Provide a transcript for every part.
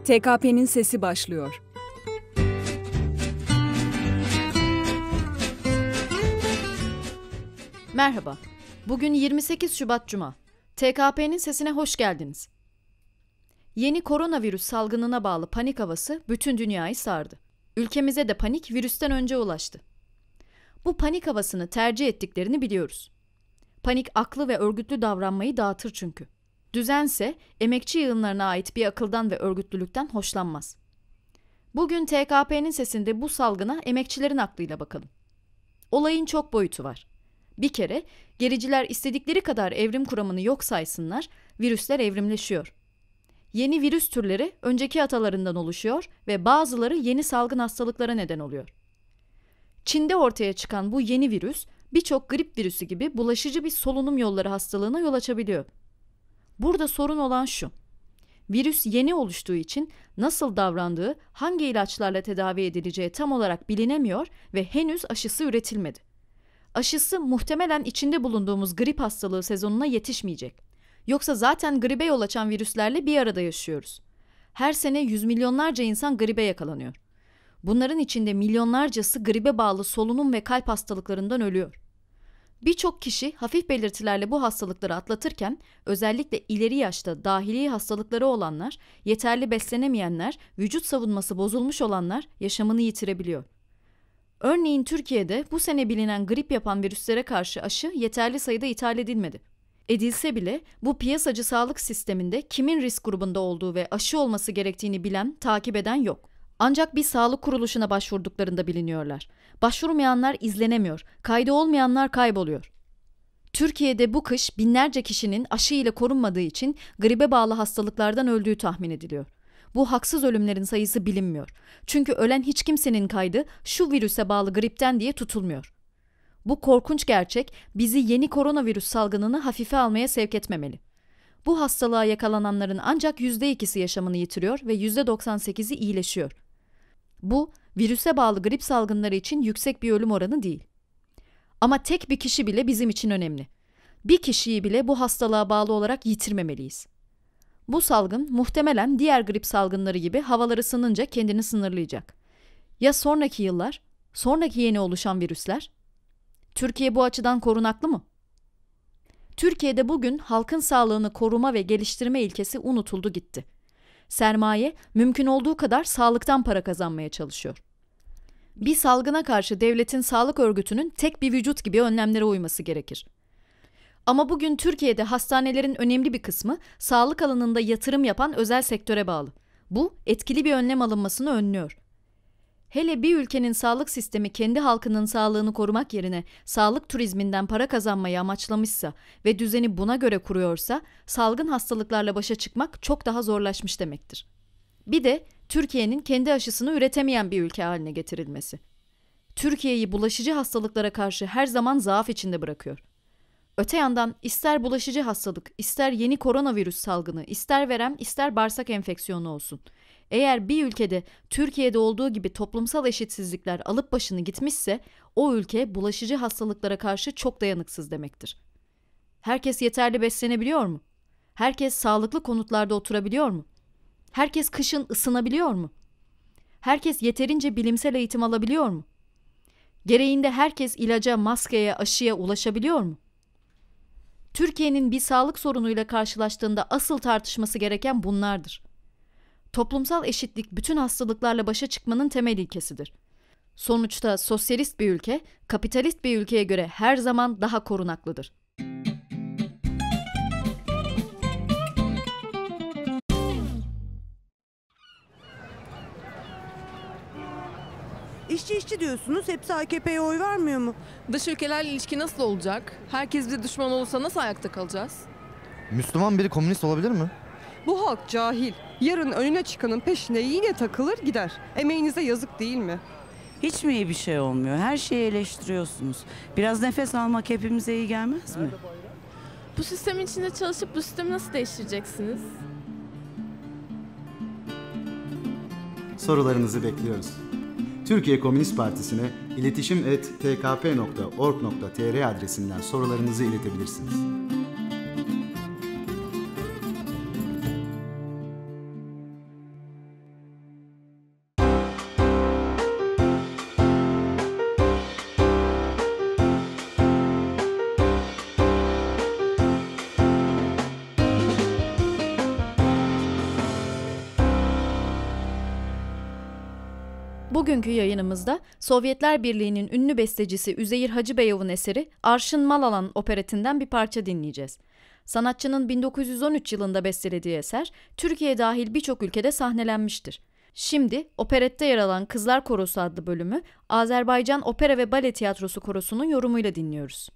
TKP'nin sesi başlıyor. Merhaba. Bugün 28 Şubat Cuma. TKP'nin sesine hoş geldiniz. Yeni koronavirüs salgınına bağlı panik havası bütün dünyayı sardı. Ülkemize de panik virüsten önce ulaştı. Bu panik havasını tercih ettiklerini biliyoruz. Panik aklı ve örgütlü davranmayı dağıtır çünkü. Düzense emekçi yığınlarına ait bir akıldan ve örgütlülükten hoşlanmaz. Bugün TKP'nin sesinde bu salgına emekçilerin aklıyla bakalım. Olayın çok boyutu var. Bir kere gericiler istedikleri kadar evrim kuramını yok saysınlar, virüsler evrimleşiyor. Yeni virüs türleri önceki atalarından oluşuyor ve bazıları yeni salgın hastalıklara neden oluyor. Çin'de ortaya çıkan bu yeni virüs birçok grip virüsü gibi bulaşıcı bir solunum yolları hastalığına yol açabiliyor. Burada sorun olan şu: virüs yeni oluştuğu için nasıl davrandığı, hangi ilaçlarla tedavi edileceği tam olarak bilinemiyor ve henüz aşısı üretilmedi. Aşısı muhtemelen içinde bulunduğumuz grip hastalığı sezonuna yetişmeyecek. Yoksa zaten gribe yol açan virüslerle bir arada yaşıyoruz. Her sene yüz milyonlarca insan gribe yakalanıyor. Bunların içinde milyonlarcası gribe bağlı solunum ve kalp hastalıklarından ölüyor. Birçok kişi hafif belirtilerle bu hastalıkları atlatırken özellikle ileri yaşta dahili hastalıkları olanlar, yeterli beslenemeyenler, vücut savunması bozulmuş olanlar yaşamını yitirebiliyor. Örneğin Türkiye'de bu sene bilinen grip yapan virüslere karşı aşı yeterli sayıda ithal edilmedi. Edilse bile bu piyasacı sağlık sisteminde kimin risk grubunda olduğu ve aşı olması gerektiğini bilen, takip eden yok. Ancak bir sağlık kuruluşuna başvurduklarında biliniyorlar. Başvurmayanlar izlenemiyor, kaydı olmayanlar kayboluyor. Türkiye'de bu kış binlerce kişinin aşı ile korunmadığı için gribe bağlı hastalıklardan öldüğü tahmin ediliyor. Bu haksız ölümlerin sayısı bilinmiyor. Çünkü ölen hiç kimsenin kaydı şu virüse bağlı gripten diye tutulmuyor. Bu korkunç gerçek bizi yeni koronavirüs salgınını hafife almaya sevk etmemeli. Bu hastalığa yakalananların ancak %2'si yaşamını yitiriyor ve %98'i iyileşiyor. Bu, virüse bağlı grip salgınları için yüksek bir ölüm oranı değil. Ama tek bir kişi bile bizim için önemli. Bir kişiyi bile bu hastalığa bağlı olarak yitirmemeliyiz. Bu salgın muhtemelen diğer grip salgınları gibi havalar ısınınca kendini sınırlayacak. Ya sonraki yıllar, sonraki yeni oluşan virüsler? Türkiye bu açıdan korunaklı mı? Türkiye'de bugün halkın sağlığını koruma ve geliştirme ilkesi unutuldu gitti. Sermaye mümkün olduğu kadar sağlıktan para kazanmaya çalışıyor. Bir salgına karşı devletin sağlık örgütünün tek bir vücut gibi önlemlere uyması gerekir. Ama bugün Türkiye'de hastanelerin önemli bir kısmı sağlık alanında yatırım yapan özel sektöre bağlı. Bu etkili bir önlem alınmasını önlüyor. Hele bir ülkenin sağlık sistemi kendi halkının sağlığını korumak yerine sağlık turizminden para kazanmayı amaçlamışsa ve düzeni buna göre kuruyorsa salgın hastalıklarla başa çıkmak çok daha zorlaşmış demektir. Bir de Türkiye'nin kendi aşısını üretemeyen bir ülke haline getirilmesi. Türkiye'yi bulaşıcı hastalıklara karşı her zaman zaaf içinde bırakıyor. Öte yandan ister bulaşıcı hastalık, ister yeni koronavirüs salgını, ister verem, ister bağırsak enfeksiyonu olsun. Eğer bir ülkede Türkiye'de olduğu gibi toplumsal eşitsizlikler alıp başını gitmişse o ülke bulaşıcı hastalıklara karşı çok dayanıksız demektir. Herkes yeterli beslenebiliyor mu? Herkes sağlıklı konutlarda oturabiliyor mu? Herkes kışın ısınabiliyor mu? Herkes yeterince bilimsel eğitim alabiliyor mu? Gereğinde herkes ilaca, maskeye, aşıya ulaşabiliyor mu? Türkiye'nin bir sağlık sorunuyla karşılaştığında asıl tartışması gereken bunlardır. Toplumsal eşitlik bütün hastalıklarla başa çıkmanın temel ilkesidir. Sonuçta sosyalist bir ülke, kapitalist bir ülkeye göre her zaman daha korunaklıdır. İşçi diyorsunuz, hepsi AKP'ye oy vermiyor mu? Dış ülkelerle ilişki nasıl olacak? Herkes bize düşman olursa nasıl ayakta kalacağız? Müslüman biri komünist olabilir mi? Bu halk cahil. Yarın önüne çıkanın peşine yine takılır gider. Emeğinize yazık değil mi? Hiç mi iyi bir şey olmuyor? Her şeyi eleştiriyorsunuz. Biraz nefes almak hepimize iyi gelmez mi? Bu sistemin içinde çalışıp bu sistemi nasıl değiştireceksiniz? Sorularınızı bekliyoruz. Türkiye Komünist Partisi'ne iletişim@tkp.org.tr adresinden sorularınızı iletebilirsiniz. Bugünkü yayınımızda Sovyetler Birliği'nin ünlü bestecisi Üzeyir Hacıbeyov'un eseri Arşın Malalan operetinden bir parça dinleyeceğiz. Sanatçının 1913 yılında bestelediği eser, Türkiye dahil birçok ülkede sahnelenmiştir. Şimdi operette yer alan Kızlar Korosu adlı bölümü Azerbaycan Opera ve Bale Tiyatrosu Korosu'nun yorumuyla dinliyoruz.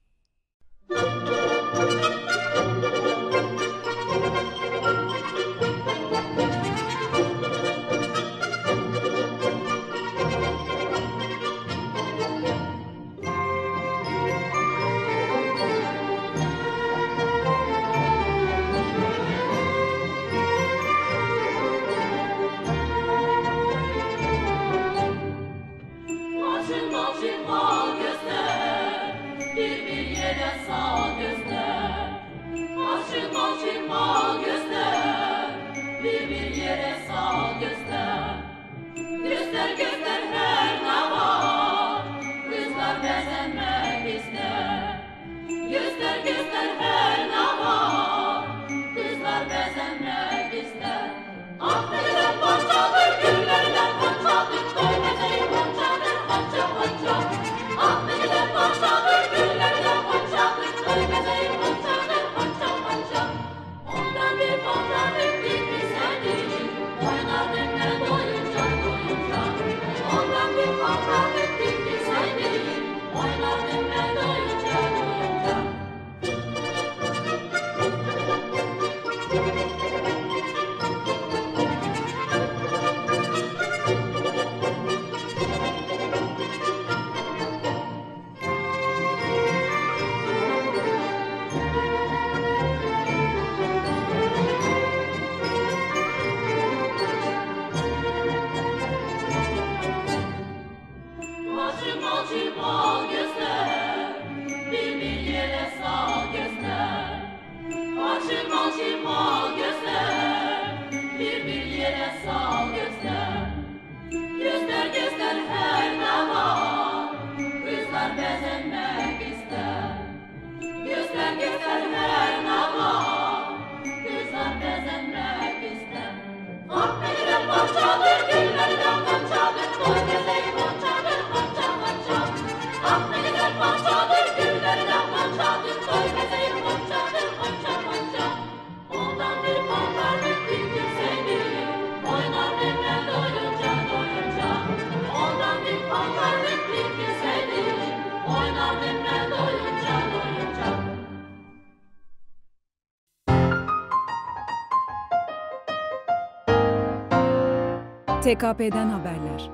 TKP'den haberler.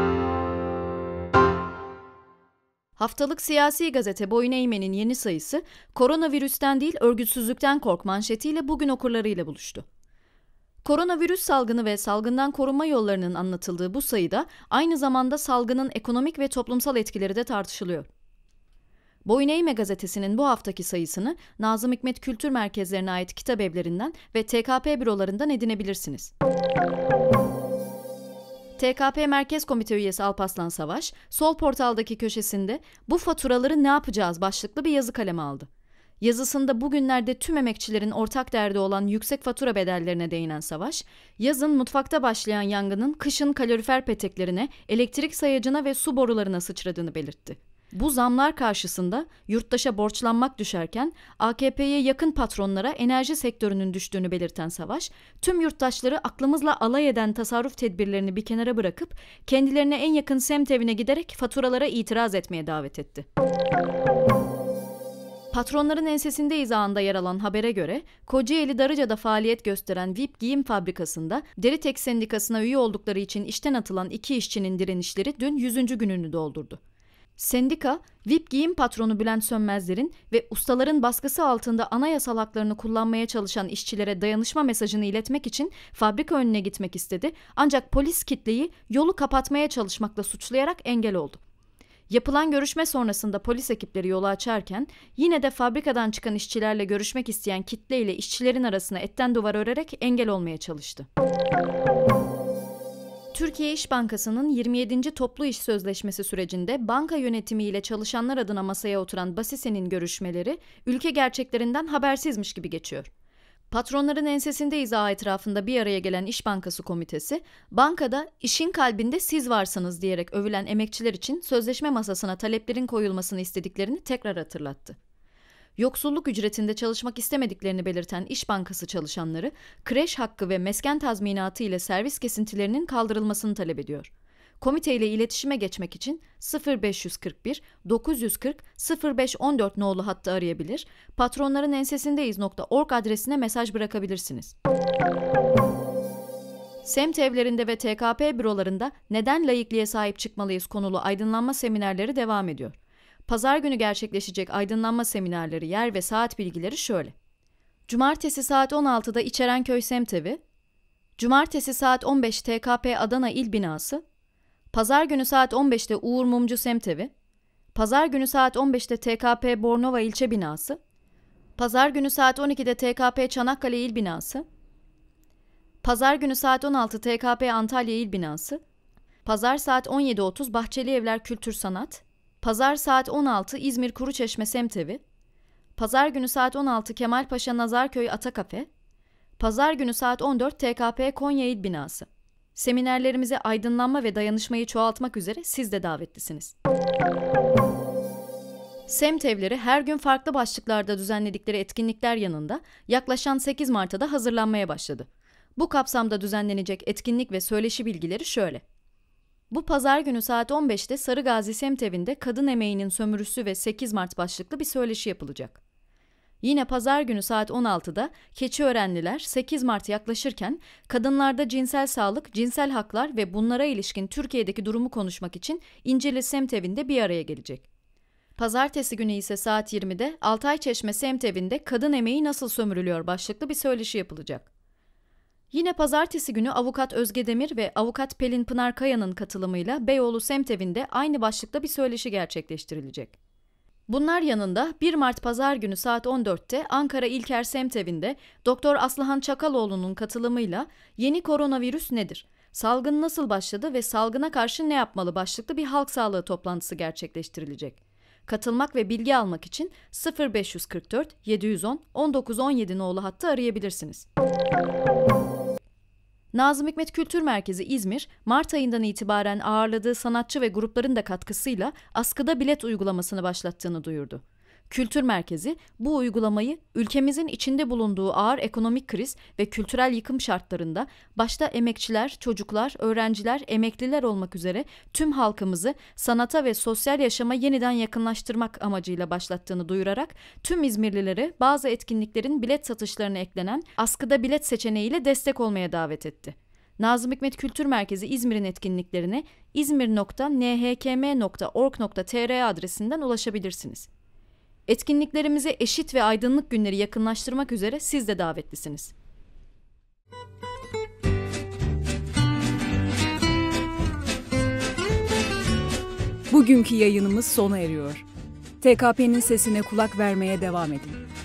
Haftalık siyasi gazete Boyun Eğmen'in yeni sayısı, koronavirüsten değil örgütsüzlükten kork manşetiyle bugün okurlarıyla buluştu. Koronavirüs salgını ve salgından korunma yollarının anlatıldığı bu sayıda aynı zamanda salgının ekonomik ve toplumsal etkileri de tartışılıyor. Boyun Eğme gazetesinin bu haftaki sayısını Nazım Hikmet Kültür Merkezlerine ait kitap evlerinden ve TKP bürolarından edinebilirsiniz. TKP Merkez Komite üyesi Alparslan Savaş, Sol Portal'daki köşesinde "Bu faturaları ne yapacağız?" başlıklı bir yazı kaleme aldı. Yazısında bugünlerde tüm emekçilerin ortak derdi olan yüksek fatura bedellerine değinen Savaş, yazın mutfakta başlayan yangının kışın kalorifer peteklerine, elektrik sayacına ve su borularına sıçradığını belirtti. Bu zamlar karşısında yurttaşa borçlanmak düşerken AKP'ye yakın patronlara enerji sektörünün düştüğünü belirten Savaş, tüm yurttaşları aklımızla alay eden tasarruf tedbirlerini bir kenara bırakıp kendilerine en yakın semt evine giderek faturalara itiraz etmeye davet etti. Patronların ensesinde izahında yer alan habere göre, Kocaeli Darıca'da faaliyet gösteren VIP Giyim Fabrikası'nda Deritek Sendikası'na üye oldukları için işten atılan 2 işçinin direnişleri dün 100. gününü doldurdu. Sendika, VIP Giyim patronu Bülent Sönmezler'in ve ustaların baskısı altında anayasal haklarını kullanmaya çalışan işçilere dayanışma mesajını iletmek için fabrika önüne gitmek istedi, ancak polis kitleyi yolu kapatmaya çalışmakla suçlayarak engel oldu. Yapılan görüşme sonrasında polis ekipleri yolu açarken yine de fabrikadan çıkan işçilerle görüşmek isteyen kitle ile işçilerin arasına etten duvar örerek engel olmaya çalıştı. Türkiye İş Bankası'nın 27. Toplu İş Sözleşmesi sürecinde banka yönetimiyle çalışanlar adına masaya oturan BASİSE'nin görüşmeleri ülke gerçeklerinden habersizmiş gibi geçiyor. Patronların ensesindeyiz ağı etrafında bir araya gelen İş Bankası Komitesi, bankada işin kalbinde siz varsınız diyerek övülen emekçiler için sözleşme masasına taleplerin koyulmasını istediklerini tekrar hatırlattı. Yoksulluk ücretinde çalışmak istemediklerini belirten İş Bankası çalışanları, kreş hakkı ve mesken tazminatı ile servis kesintilerinin kaldırılmasını talep ediyor. Komiteyle iletişime geçmek için 0541 940 0514 nolu hattı arayabilir, patronlarınensesindeyiz.org adresine mesaj bırakabilirsiniz. Semt evlerinde ve TKP bürolarında neden laikliğe sahip çıkmalıyız konulu aydınlanma seminerleri devam ediyor. Pazar günü gerçekleşecek aydınlanma seminerleri yer ve saat bilgileri şöyle. Cumartesi saat 16'da İçerenköy Semtevi, Cumartesi saat 15 TKP Adana İl Binası, Pazar günü saat 15'te Uğur Mumcu Semtevi, Pazar günü saat 15'te TKP Bornova İlçe Binası, Pazar günü saat 12'de TKP Çanakkale İl Binası, Pazar günü saat 16 TKP Antalya İl Binası, Pazar saat 17.30 Bahçeli Evler Kültür Sanat, Pazar saat 16 İzmir Kuruçeşme Semtevi, Pazar günü saat 16 Kemalpaşa Nazarköy Atakafe, Pazar günü saat 14 TKP Konya İl Binası. Seminerlerimize aydınlanma ve dayanışmayı çoğaltmak üzere siz de davetlisiniz. Semt evleri her gün farklı başlıklarda düzenledikleri etkinlikler yanında yaklaşan 8 Mart'a da hazırlanmaya başladı. Bu kapsamda düzenlenecek etkinlik ve söyleşi bilgileri şöyle. Bu pazar günü saat 15'te Sarıgazi Semtevi'nde kadın emeğinin sömürüsü ve 8 Mart başlıklı bir söyleşi yapılacak. Yine pazar günü saat 16'da Keçiörenliler 8 Mart yaklaşırken kadınlarda cinsel sağlık, cinsel haklar ve bunlara ilişkin Türkiye'deki durumu konuşmak için İncirli Semtevi'nde bir araya gelecek. Pazartesi günü ise saat 20'de Altayçeşme Semtevi'nde kadın emeği nasıl sömürülüyor başlıklı bir söyleşi yapılacak. Yine pazartesi günü avukat Özge Demir ve avukat Pelin Pınar Kaya'nın katılımıyla Beyoğlu Semtevi'nde aynı başlıkta bir söyleşi gerçekleştirilecek. Bunlar yanında 1 Mart Pazar günü saat 14'te Ankara İlker Semtevi'nde Doktor Aslıhan Çakaloğlu'nun katılımıyla Yeni Koronavirüs Nedir? Salgın nasıl başladı ve salgına karşı ne yapmalı başlıklı bir halk sağlığı toplantısı gerçekleştirilecek. Katılmak ve bilgi almak için 0544 710 1917 nolu hattı arayabilirsiniz. Nazım Hikmet Kültür Merkezi İzmir, Mart ayından itibaren ağırladığı sanatçı ve grupların da katkısıyla askıda bilet uygulamasını başlattığını duyurdu. Kültür Merkezi, bu uygulamayı ülkemizin içinde bulunduğu ağır ekonomik kriz ve kültürel yıkım şartlarında başta emekçiler, çocuklar, öğrenciler, emekliler olmak üzere tüm halkımızı sanata ve sosyal yaşama yeniden yakınlaştırmak amacıyla başlattığını duyurarak tüm İzmirlilere bazı etkinliklerin bilet satışlarına eklenen askıda bilet seçeneğiyle destek olmaya davet etti. Nazım Hikmet Kültür Merkezi İzmir'in etkinliklerine izmir.nhkm.org.tr adresinden ulaşabilirsiniz. Etkinliklerimize eşit ve aydınlık günleri yakınlaştırmak üzere siz de davetlisiniz. Bugünkü yayınımız sona eriyor. TKP'nin sesine kulak vermeye devam edin.